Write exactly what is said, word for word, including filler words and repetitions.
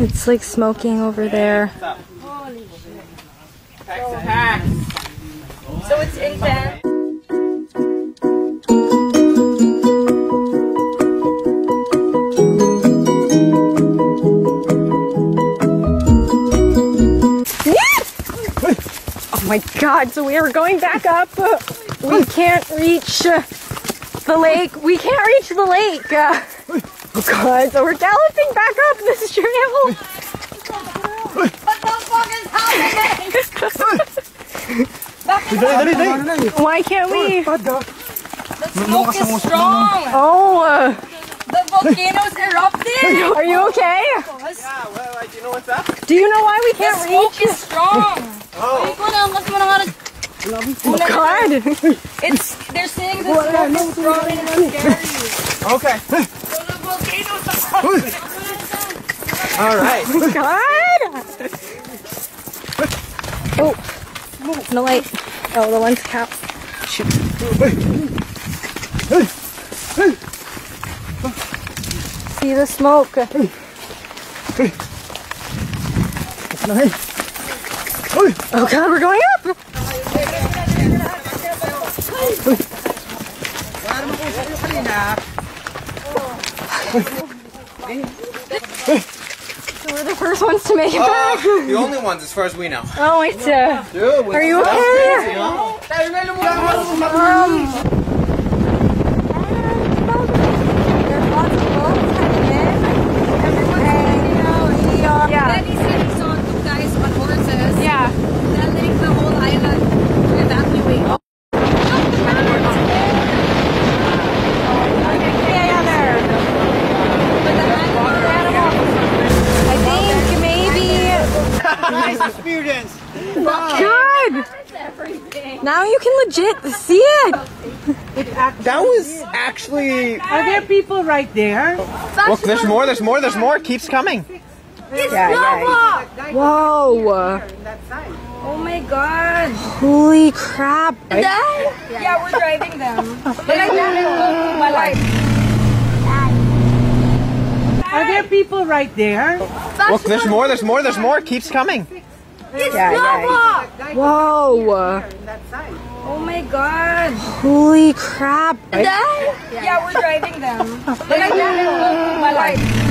It's like smoking over there. Holy shit. So it's intense. Oh my god, so we are going back up. We can't reach the lake. We can't reach the lake. Oh god, so we're galloping back up this trail. What the fuck is happening? Why can't we? The smoke is strong. Oh. Uh, The volcano's erupting. Are you okay? Yeah, well, like, you know what's up? Do you know why we The can't smoke reach? is strong. Oh. Oh god. It's, they're saying the smoke is strong and it's scary. Okay. So the volcano's erupting. Alright. Oh god. Oh. No light. Oh, the one's capped. Shoot. See the smoke. Oh god, we're going up! So we're the first ones to make it back. Uh, the only ones as far as we know. Oh, it's uh... Dude, are you okay? Um... Yeah. Then he said he saw two guys on horses. Yeah. Telling the whole island to evacuate. Yeah, yeah, there. But the animals. I think maybe... Nice experience. Good! Now you can legit see it! That was actually... Are there people right there? Look, there's more, there's more, there's more. It keeps coming. It's lava! Whoa! Oh my god. Holy crap! Yeah, we're driving them. But I can't my life. Are there people right there? Look, there's more, there's more, there's more. It keeps coming. It's lava! Whoa! Oh my god. Holy crap! Yeah, we're driving them. But I can't my life.